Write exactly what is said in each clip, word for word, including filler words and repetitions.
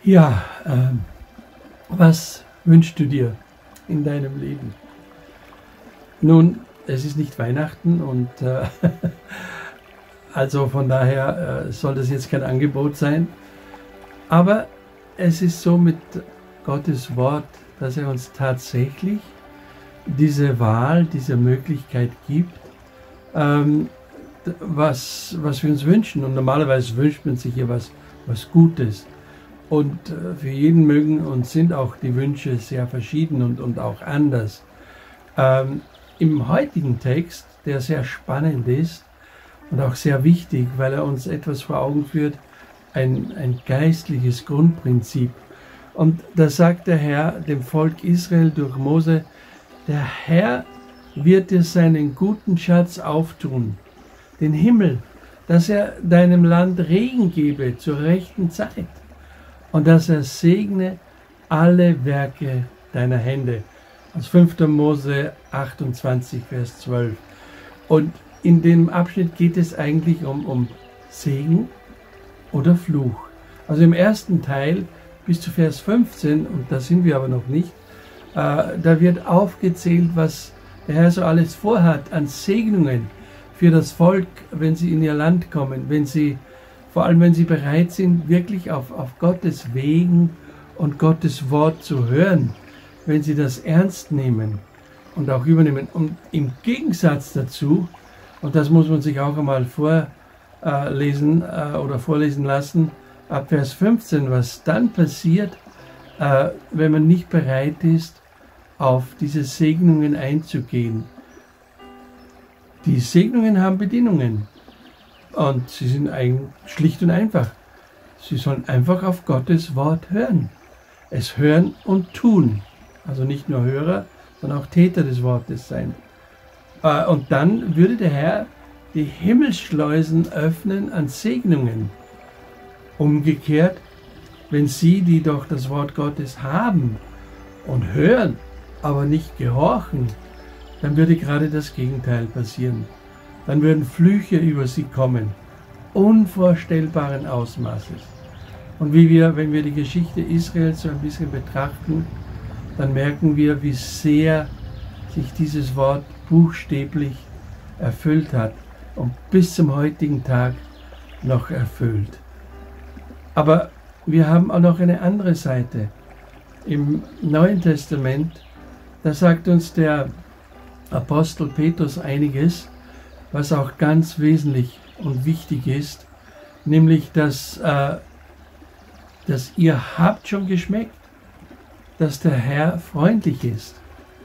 Ja, ähm, was wünschst du dir in deinem Leben? Nun, es ist nicht Weihnachten und äh, also von daher äh, soll das jetzt kein Angebot sein, aber es ist so mit Gottes Wort, dass er uns tatsächlich diese Wahl, diese Möglichkeit gibt, ähm, was, was wir uns wünschen. Und normalerweise wünscht man sich ja was, was Gutes. Und äh, für jeden mögen und sind auch die Wünsche sehr verschieden und, und auch anders. Ähm, Im heutigen Text, der sehr spannend ist und auch sehr wichtig, weil er uns etwas vor Augen führt, ein, ein geistliches Grundprinzip. Und da sagt der Herr dem Volk Israel durch Mose: Der Herr wird dir seinen guten Schatz auftun, den Himmel, dass er deinem Land Regen gebe zur rechten Zeit und dass er segne alle Werke deiner Hände. Aus fünfter Mose achtundzwanzig, Vers zwölf. Und in dem Abschnitt geht es eigentlich um, um Segen oder Fluch. Also im ersten Teil bis zu Vers fünfzehn, und da sind wir aber noch nicht, äh, da wird aufgezählt, was der Herr so alles vorhat an Segnungen für das Volk, wenn sie in ihr Land kommen, wenn sie, vor allem wenn sie bereit sind, wirklich auf, auf Gottes Wegen und Gottes Wort zu hören, wenn sie das ernst nehmen und auch übernehmen. Und im Gegensatz dazu, und das muss man sich auch einmal vorlesen äh, oder vorlesen lassen, ab Vers fünfzehn, was dann passiert, äh, wenn man nicht bereit ist, auf diese Segnungen einzugehen. Die Segnungen haben Bedingungen und sie sind ein, schlicht und einfach. Sie sollen einfach auf Gottes Wort hören. Es hören und tun. Also nicht nur Hörer, sondern auch Täter des Wortes sein. Äh, und dann würde der Herr die Himmelsschleusen öffnen an Segnungen. Umgekehrt, wenn sie, die doch das Wort Gottes haben und hören, aber nicht gehorchen, dann würde gerade das Gegenteil passieren. Dann würden Flüche über sie kommen, unvorstellbaren Ausmaßes. Und wie wir, wenn wir die Geschichte Israels so ein bisschen betrachten, dann merken wir, wie sehr sich dieses Wort buchstäblich erfüllt hat und bis zum heutigen Tag noch erfüllt. Aber wir haben auch noch eine andere Seite. Im Neuen Testament, da sagt uns der Apostel Petrus einiges, was auch ganz wesentlich und wichtig ist, nämlich, dass, äh, dass ihr habt schon geschmeckt, dass der Herr freundlich ist.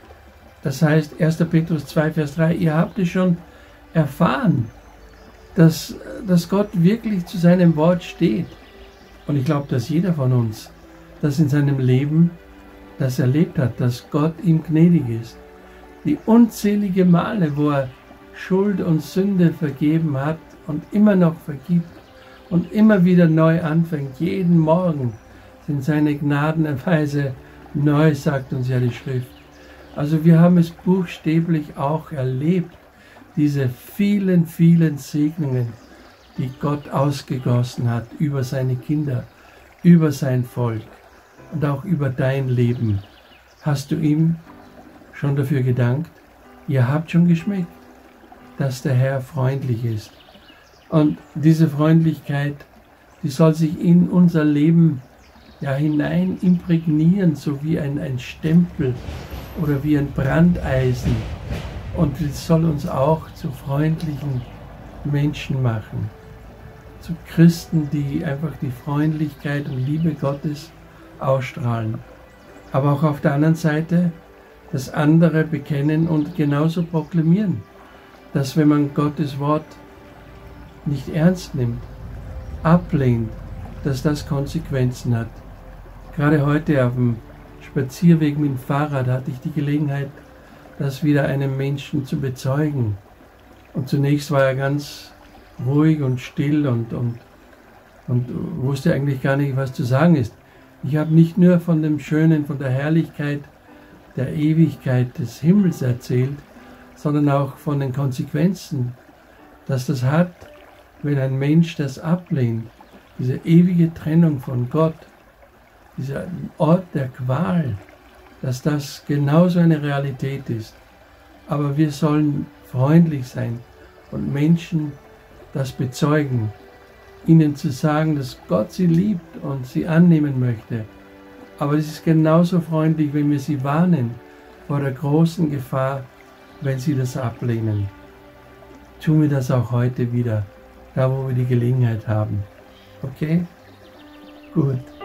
Das heißt, erster Petrus zwei, Vers drei, ihr habt es schon erfahren, dass, dass Gott wirklich zu seinem Wort steht. Und ich glaube, dass jeder von uns das in seinem Leben das erlebt hat, dass Gott ihm gnädig ist. Die unzählige Male, wo er Schuld und Sünde vergeben hat und immer noch vergibt und immer wieder neu anfängt. Jeden Morgen sind seine Gnadenerweise neu, sagt uns ja die Schrift. Also wir haben es buchstäblich auch erlebt, diese vielen, vielen Segnungen, die Gott ausgegossen hat über seine Kinder, über sein Volk und auch über dein Leben. Hast du ihm schon dafür gedankt? Ihr habt schon geschmeckt, dass der Herr freundlich ist. Und diese Freundlichkeit, die soll sich in unser Leben ja hinein imprägnieren, so wie ein, ein Stempel oder wie ein Brandeisen. Und es soll uns auch zu freundlichen Menschen machen. Zu Christen, die einfach die Freundlichkeit und Liebe Gottes ausstrahlen. Aber auch auf der anderen Seite das andere bekennen und genauso proklamieren, dass wenn man Gottes Wort nicht ernst nimmt, ablehnt, dass das Konsequenzen hat. Gerade heute auf dem Spazierweg mit dem Fahrrad hatte ich die Gelegenheit, das wieder einem Menschen zu bezeugen. Und zunächst war er ganz ruhig und still und, und, und wusste eigentlich gar nicht, was zu sagen ist. Ich habe nicht nur von dem Schönen, von der Herrlichkeit, der Ewigkeit des Himmels erzählt, sondern auch von den Konsequenzen, dass das hat, wenn ein Mensch das ablehnt, diese ewige Trennung von Gott. dieser Ort der Qual, dass das genauso eine Realität ist. Aber wir sollen freundlich sein und Menschen das bezeugen, ihnen zu sagen, dass Gott sie liebt und sie annehmen möchte. Aber es ist genauso freundlich, wenn wir sie warnen vor der großen Gefahr, wenn sie das ablehnen. Tun wir das auch heute wieder, da wo wir die Gelegenheit haben. Okay? Gut.